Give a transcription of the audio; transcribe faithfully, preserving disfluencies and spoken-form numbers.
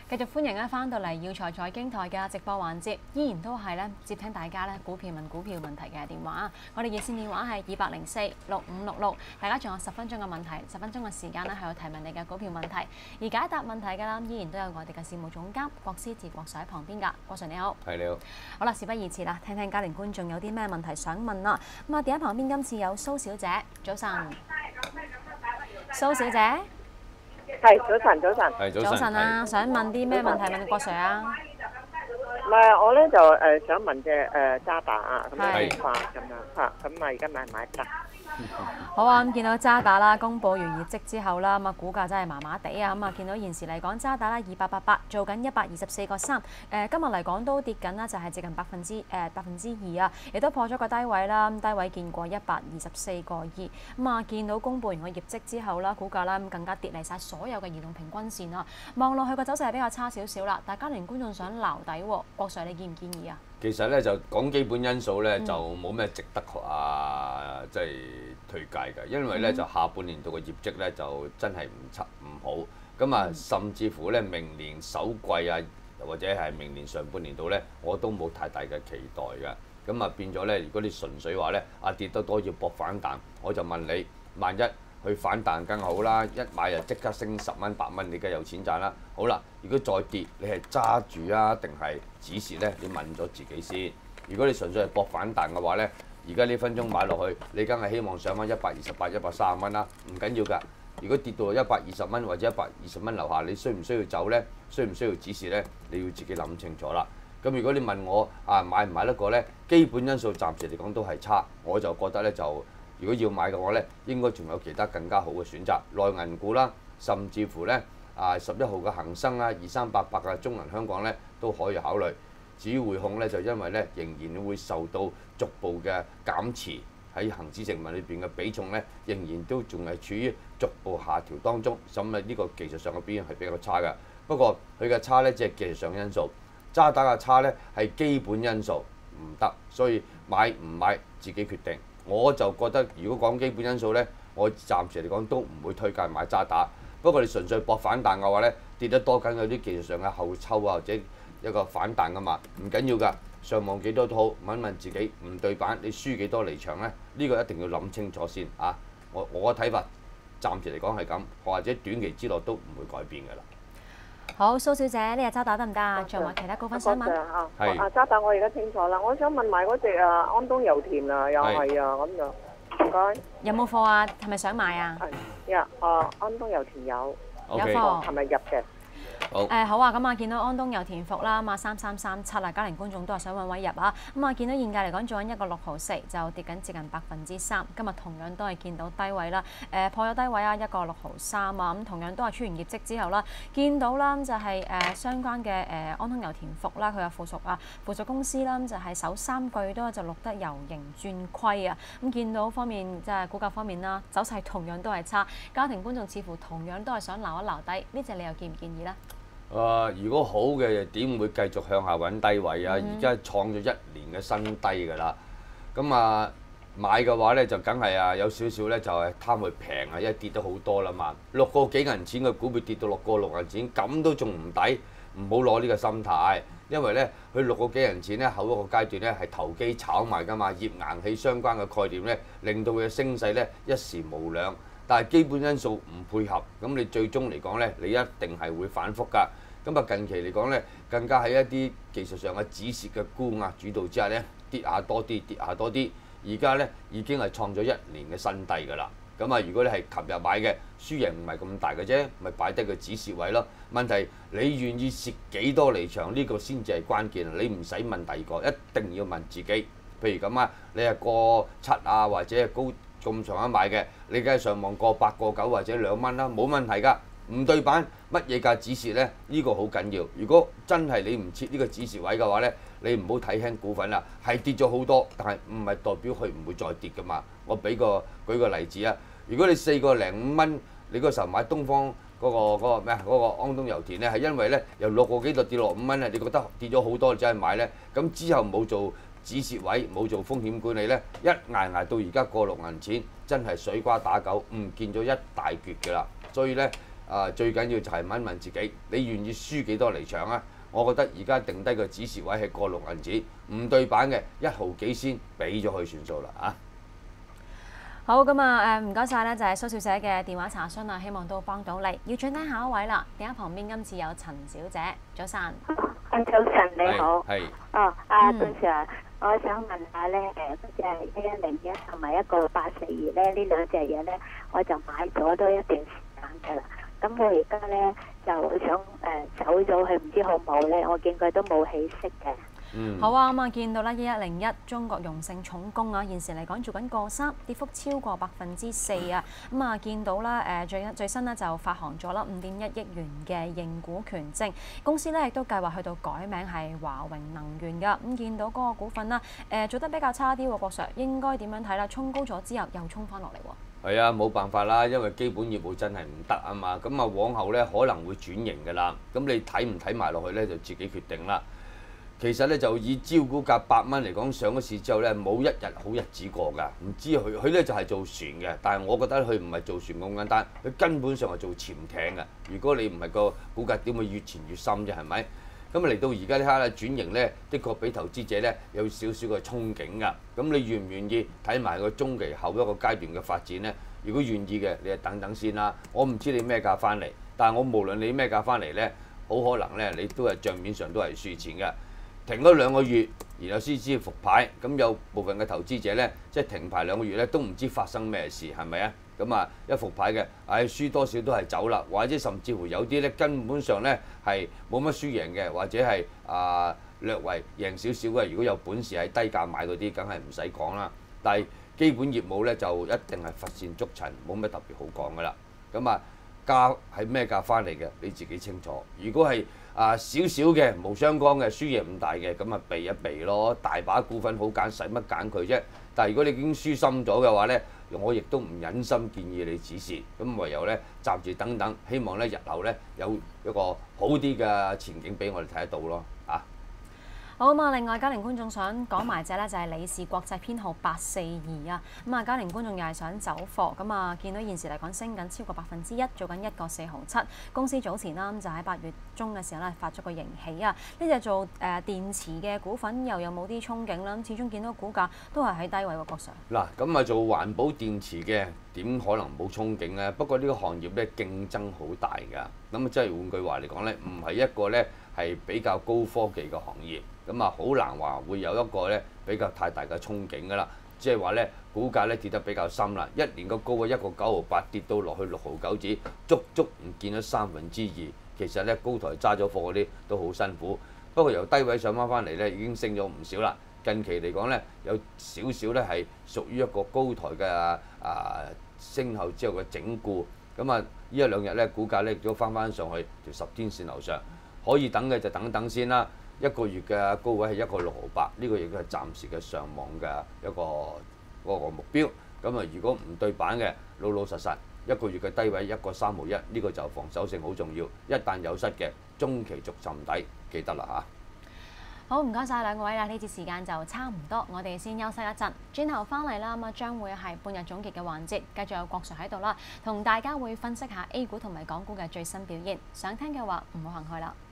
繼續歡迎咧翻到嚟耀才財經台嘅直播環節，依然都係咧接聽大家咧股票問股票問題嘅電話。我哋熱線電話係二八零四六五六六，大家仲有十分鐘嘅問題，十分鐘嘅時間咧係去提問你嘅股票問題。而解答問題嘅啦，依然都有我哋嘅事務總監郭思治郭 Sir 喺旁邊㗎。郭 Sir 你好， 係你好。 好啦，事不宜遲啦，聽聽家庭觀眾有啲咩問題想問啦。咁啊，電話旁邊今次有蘇小姐，早晨。蘇小姐。 係早晨，早晨。 係早晨。 早晨啊，想問啲咩問題問郭 Sir 啊？ 唔係，我咧就誒想問隻誒渣打啊，咁樣係化咁樣嚇，咁啊而家買唔買得？ 好啊，咁見到渣打啦，公佈完業績之後啦，咁啊股價真係麻麻地啊，咁啊見到現時嚟講渣打啦二八八八，做緊一百二十四個三，誒今日嚟講都跌緊啦，就係接近百分之誒百分之二啊，亦都破咗個低位啦，咁低位見過一百二十四個二，咁啊見到公佈完個業績之後啦，股價啦咁更加跌離晒所有嘅移動平均線啊，望落去個走勢係比較差少少啦，但係家庭觀眾想撈底喎，郭 Sir 你建唔建議啊？ 其實咧就講基本因素咧就冇咩值得啊，即係推介嘅，因為咧就下半年度嘅業績咧就真係唔差唔好，咁啊甚至乎咧明年首季啊或者係明年上半年度咧我都冇太大嘅期待嘅，咁啊變咗咧如果你純粹話咧啊跌得多要搏反彈，我就問你萬一去反彈更好啦，一買就即刻升十蚊八蚊，你梗係有錢賺啦。好啦，如果再跌，你係揸住啊，定係止蝕咧？你問咗自己先。如果你純粹係搏反彈嘅話咧，而家呢分鐘買落去，你梗係希望上翻一百二十八、一百三十蚊啦，唔緊要㗎。如果跌到一百二十蚊或者一百二十蚊樓下，你需唔需要走咧？需唔需要止蝕咧？你要自己諗清楚啦。咁如果你問我啊買唔買得過咧？基本因素暫時嚟講都係差，我就覺得咧就。如果要買嘅話咧，應該仲有其他更加好嘅選擇，內銀股啦，甚至乎咧啊十一號嘅恒生啊，二三八八嘅中銀香港咧都可以考慮。至於匯控咧，就因為咧仍然會受到逐步嘅減持喺恒指成分裏邊嘅比重咧，仍然都仲係處於逐步下調當中，咁啊呢個技術上嘅表現係比較差嘅。不過佢嘅差咧，即係技術上因素，渣打嘅差咧係基本因素唔得，所以買唔買自己決定。我就覺得，如果講基本因素咧，我暫時嚟講都唔會推介買渣打。不過你純粹搏反彈嘅話咧，跌得多緊有啲技術上嘅後抽啊，或者一個反彈噶嘛，唔緊要㗎。上望幾多都好，問一問自己唔對板，你輸幾多離場咧？呢個一定要諗清楚先啊！我我嘅睇法暫時嚟講係咁，或者短期之內都唔會改變㗎啦。 好，蘇小姐，呢日渣打得唔得啊？仲有冇其他股份想問？ 係啊，渣打我而家清楚啦，我想問埋嗰隻啊安東油田啊，又係啊咁就唔該。 有冇貨啊？係咪想買啊？ 係呀，啊安東油田有， 有貨， 係咪入嘅？ 好誒好啊，咁啊見到安東油田服啦，咁啊三三三七啊，家庭觀眾都係想揾位入啊，咁啊見到現價嚟講做緊一個六毫四，就跌緊接近百分之三，今日同樣都係見到低位啦，誒破咗低位啊，一個六毫三啊，咁同樣都係出完業績之後啦，見到啦就係誒相關嘅誒安東油田服啦，佢嘅附屬啊附屬公司啦，就係首三季都就錄得由盈轉虧啊，咁見到方面即係股價方面啦，走勢同樣都係差，家庭觀眾似乎同樣都係想撈一撈低，呢隻你又建唔建議咧？ 誒、呃，如果好嘅點會繼續向下揾低位啊？而家、嗯、創咗一年嘅新低㗎啦。咁啊買嘅話咧就梗係啊有少少咧就係貪佢平啊，因為跌咗好多啦嘛。六個幾銀錢嘅股票跌到六個六銀錢，咁都仲唔抵？唔好攞呢個心態，因為咧佢六個幾銀錢咧後一個階段咧係投機炒賣㗎嘛，頁岩氣相關嘅概念咧令到佢嘅升勢咧一時無兩。但係基本因素唔配合，咁你最終嚟講咧，你一定係會反覆㗎。咁啊近期嚟講咧，更加喺一啲技術上嘅止蝕嘅沽壓主導之下咧，跌下多啲，跌下多啲。而家咧已經係創咗一年嘅新低㗎啦。咁啊，如果你係琴日買嘅，輸贏唔係咁大嘅啫，咪擺低個止蝕位咯。問題你願意蝕幾多離場呢個先至係關鍵。你唔使問第二個，一定要問自己。譬如咁啊，你係過七啊，或者係高咁上下買嘅，你梗係上網過八個九或者兩蚊啦，冇問題㗎。唔對板乜嘢價止蝕咧？呢個好緊要。如果真係你唔設呢個止蝕位嘅話咧，你唔好睇輕股份啦。係跌咗好多，但係唔係代表佢唔會再跌㗎嘛。我俾個舉個例子啊。如果你四個零五蚊，你嗰時候買東方嗰個嗰個咩啊嗰個安東油田咧，係因為咧由六個幾度跌落五蚊咧，你覺得跌咗好多，你真係買咧。咁之後冇做止蝕位，冇做風險管理咧，一捱捱到而家過六銀錢，真係水瓜打狗，唔見咗一大橛㗎啦。所以咧。誒、 啊最緊要就係問一問自己，你願意輸幾多離場啊？我覺得而家定低個指示位係過六銀紙，唔對版嘅一毫幾先俾咗佢算數啦啊！ 好咁啊，誒唔該晒咧，就係蘇小姐嘅電話查詢啊，希望都幫到你。要轉聽下一位啦，電話旁邊今次有陳小姐，早晨。 啊，早晨你好。 係。 哦，阿杜 Sir，我想問下咧，誒嗰隻一一零一同埋一個八四二咧，呢兩隻嘢咧，我就買咗都一段時間㗎啦。咁我而家咧就想誒、呃、走咗去，唔知好冇咧？我見佢都冇起色嘅。 嗯、 好啊，咁啊見到咧一一零一中國榮盛重工啊，現時嚟講做緊個三，跌幅超過百分之四啊。咁啊見到啦誒最最新咧就發行咗啦五點一億元嘅認股權證，公司咧亦都計劃去到改名係華榮能源㗎。咁見到嗰個股份啦誒做得比較差啲喎，郭 Sir 應該點樣睇啦？衝高咗之後又衝翻落嚟喎。 係啊，冇辦法啦，因為基本業務真係唔得啊嘛。咁啊往後咧可能會轉型㗎啦。咁你睇唔睇埋落去咧就自己決定啦。其實咧就以招股價八蚊嚟講，上咗市之後咧冇一日好日子過㗎。唔知佢佢咧就係做船嘅，但係我覺得佢唔係做船咁簡單，佢根本上係做潛艇嘅。如果你唔係個股價點會越潛越深啫？係咪？咁啊嚟到而家呢刻咧轉型咧，的確俾投資者咧有少少嘅憧憬㗎。咁你願唔願意睇埋個中期後一個階段嘅發展咧？如果願意嘅，你就等等先啦。我唔知你咩價翻嚟，但係我無論你咩價翻嚟咧，好可能咧你都係帳面上都係輸錢㗎。停咗兩個月，然後先知復牌，咁有部分嘅投資者咧，即係停牌兩個月咧，都唔知發生咩事，係咪啊？咁啊，一復牌嘅，唉，輸多少都係走啦，或者甚至乎有啲咧根本上咧係冇乜輸贏嘅，或者係啊略為贏少少嘅。如果有本事喺低價買嗰啲，梗係唔使講啦。但係基本業務咧就一定係乏善足陳，冇乜特別好講噶啦。咁啊，價係咩價翻嚟嘅？你自己清楚。如果係啊少少嘅無相干嘅輸贏唔大嘅，咁啊避一避咯。大把股份好揀，使乜揀佢啫？但係如果你已經輸深咗嘅話咧，我亦都唔忍心建議你止蝕，咁唯有咧暫住等等，希望咧日後咧有一個好啲嘅前景俾我哋睇得到咯，啊！ 好咁啊！另外，嘉玲觀眾想講埋隻咧，就係理仕國際編號八四二啊。咁啊，嘉玲觀眾又係想走貨，咁啊見到現時嚟講升緊超過百分之一，做緊一個四毫七。公司早前啦，咁就喺八月中嘅時候咧發咗個盈喜啊。呢隻做誒電池嘅股份又有冇啲憧憬啦？咁始終見到股價都係喺低位喎，郭 Sir。嗱， 咁啊做環保電池嘅點可能冇憧憬咧？不過呢個行業咧競爭好大㗎。咁啊，即係換句話嚟講咧，唔係一個咧係比較高科技嘅行業。咁啊，好難話會有一個咧比較太大嘅憧憬㗎啦。即係話咧，股價咧跌得比較深啦，一年個高位一個九毫八跌到落去六毫九紙，足足唔見咗三分之二。其實咧，高台揸咗貨嗰啲都好辛苦。不過由低位上翻翻嚟咧，已經升咗唔少啦。近期嚟講咧，有少少咧係屬於一個高台嘅啊升後之後嘅整固。咁啊，呢一兩日咧，股價咧亦都翻翻上去條十天線樓上，可以等嘅就等等先啦。一個月嘅高位係一個六毫八，呢個亦都係暫時嘅上網嘅一個嗰個目標。咁啊，如果唔對版嘅，老老實實一個月嘅低位一個三毫一，呢個就防守性好重要。一旦有失嘅，中期逐浸底，記得啦嚇。 好，唔該晒兩位啦，呢節時間就差唔多，我哋先休息一陣，轉頭翻嚟啦，咁啊將會係半日總結嘅環節，繼續有郭 Sir 喺度啦，同大家會分析下 A 股同埋港股嘅最新表現。想聽嘅話，唔好行開啦。